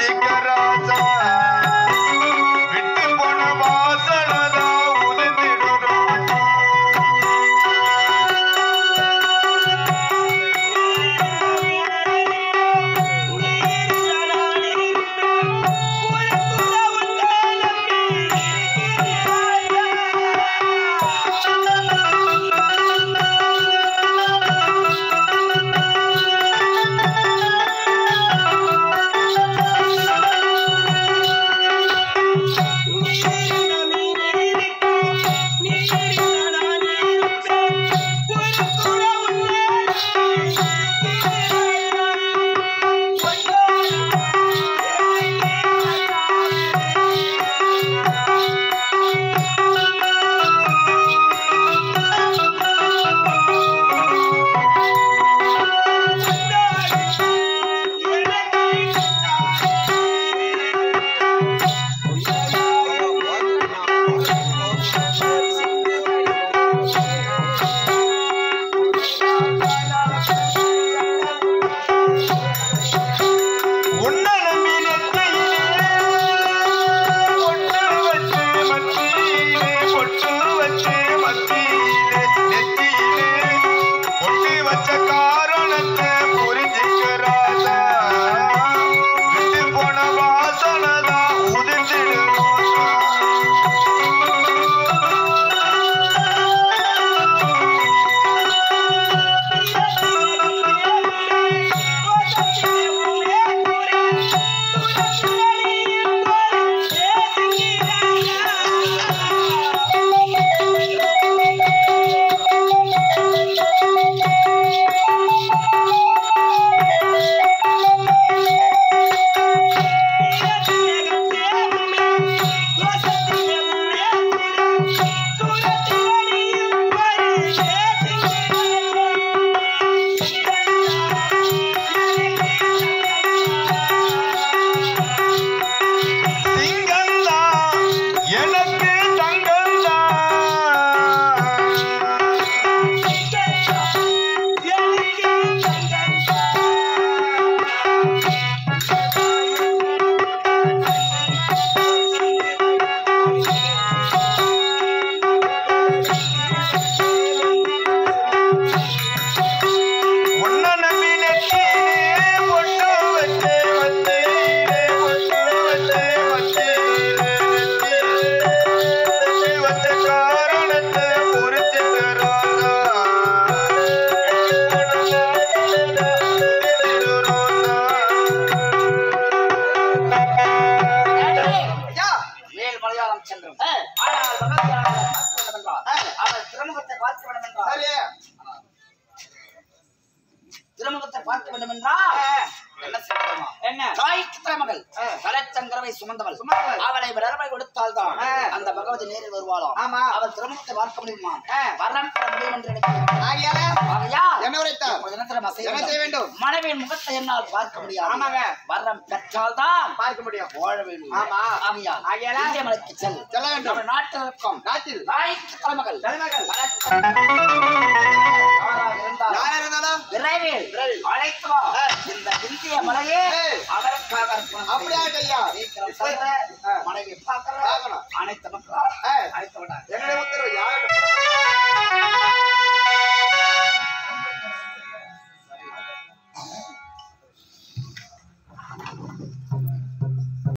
திருமுகத்தை பார்க்க வேண்டும் என்றால் என்ன செய்யணுமா? என்ன தாய்க்கு மகள் கலச்சங்கரவை சுமந்தவள் அவளை விரவை கொடுத்தால்தான் அந்த பகவதி நேரில் வருவாளாம். ஆமா, அவள் திருமுகத்தை பார்க்க முடியுமா? வரம் பெற முடியும் என்று நினைக்கிறேன். மனைவியின் முகத்தை என்னால் பார்க்க முடியாது. ஆமாங்க, வரம் பெற்றால்தான் பார்க்க முடியும். வாழ வேண்டும். ஆமா, ஆகையால் மலைக்கு செல்ல வேண்டும். நாட்டில் இருக்கும் நாட்டில் தாய்க்கு மகள் விரைவில் அழைத்தோ இந்த இந்திய மலையே அவருக்காக அப்படியா ஐயா? மனைவி பார்க்கணும் அனைத்து மக்களும் அழைத்து விட்டார்.